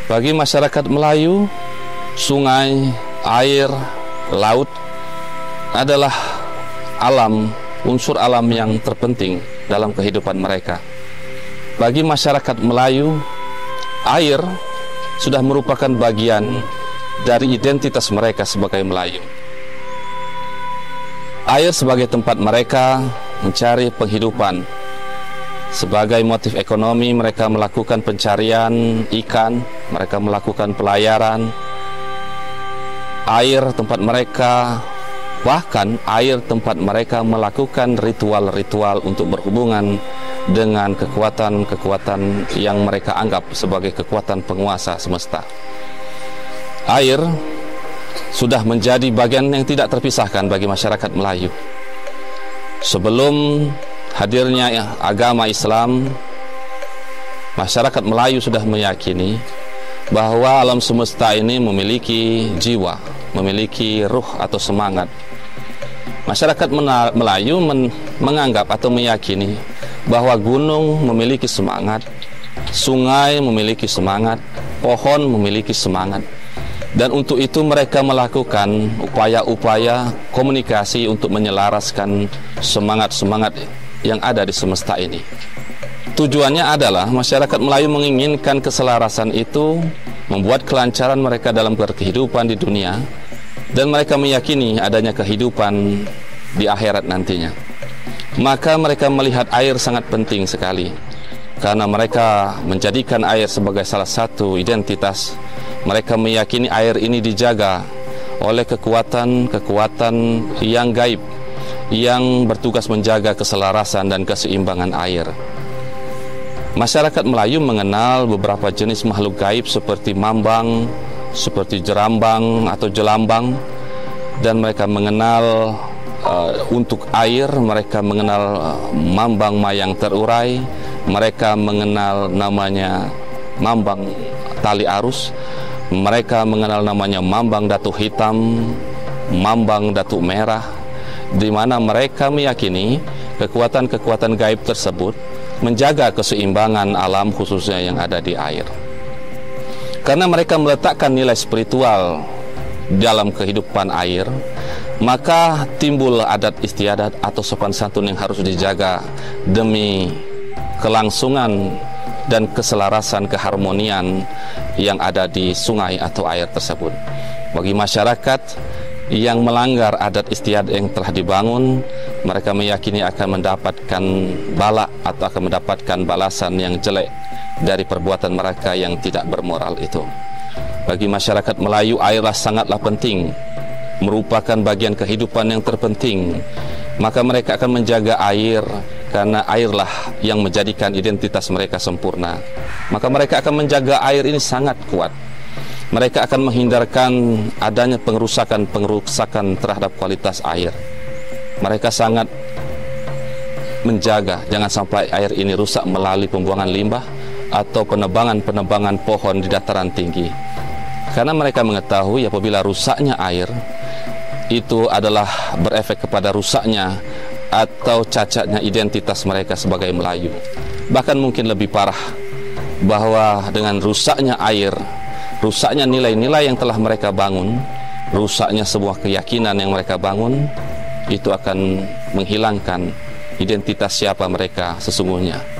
Bagi masyarakat Melayu, sungai, air, laut adalah unsur alam yang terpenting dalam kehidupan mereka. Bagi masyarakat Melayu, air sudah merupakan bagian dari identitas mereka sebagai Melayu. Air sebagai tempat mereka mencari penghidupan. Sebagai motif ekonomi, mereka melakukan pencarian ikan, mereka melakukan pelayaran. Air tempat mereka, bahkan air tempat mereka melakukan ritual-ritual untuk berhubungan dengan kekuatan-kekuatan yang mereka anggap sebagai kekuatan penguasa semesta. Air sudah menjadi bagian yang tidak terpisahkan bagi masyarakat Melayu. Sebelum hadirnya agama Islam, masyarakat Melayu sudah meyakini bahwa alam semesta ini memiliki jiwa, memiliki ruh atau semangat. Masyarakat Melayu menganggap atau meyakini bahwa gunung memiliki semangat, sungai memiliki semangat, pohon memiliki semangat. Dan untuk itu mereka melakukan upaya-upaya komunikasi untuk menyelaraskan semangat-semangat yang ada di semesta ini. Tujuannya adalah masyarakat Melayu menginginkan keselarasan itu, membuat kelancaran mereka dalam berkehidupan di dunia, dan mereka meyakini adanya kehidupan di akhirat nantinya. Maka mereka melihat air sangat penting sekali, karena mereka menjadikan air sebagai salah satu identitas. Mereka meyakini air ini dijaga oleh kekuatan-kekuatan yang gaib, yang bertugas menjaga keselarasan dan keseimbangan air. Masyarakat Melayu mengenal beberapa jenis makhluk gaib seperti mambang, seperti jerambang atau jelambang, dan mereka mengenal untuk air, mereka mengenal mambang mayang terurai, mereka mengenal namanya mambang tali arus, mereka mengenal namanya mambang datuk hitam, mambang datuk merah, di mana mereka meyakini kekuatan-kekuatan gaib tersebut menjaga keseimbangan alam khususnya yang ada di air. Karena mereka meletakkan nilai spiritual dalam kehidupan air, maka timbul adat istiadat atau sopan santun yang harus dijaga demi kelangsungan dan keselarasan keharmonian yang ada di sungai atau air tersebut. Bagi masyarakat yang melanggar adat istiadat yang telah dibangun, mereka meyakini akan mendapatkan bala atau akan mendapatkan balasan yang jelek dari perbuatan mereka yang tidak bermoral itu. Bagi masyarakat Melayu, airlah sangatlah penting, merupakan bagian kehidupan yang terpenting. Maka mereka akan menjaga air, karena airlah yang menjadikan identitas mereka sempurna. Maka mereka akan menjaga air ini sangat kuat. Mereka akan menghindarkan adanya pengerusakan terhadap kualitas air. Mereka sangat menjaga jangan sampai air ini rusak melalui pembuangan limbah atau penebangan pohon di dataran tinggi. Karena mereka mengetahui apabila rusaknya air itu adalah berefek kepada rusaknya atau cacatnya identitas mereka sebagai Melayu. Bahkan mungkin lebih parah, bahwa dengan rusaknya air, rusaknya nilai-nilai yang telah mereka bangun, rusaknya sebuah keyakinan yang mereka bangun, itu akan menghilangkan identitas siapa mereka sesungguhnya.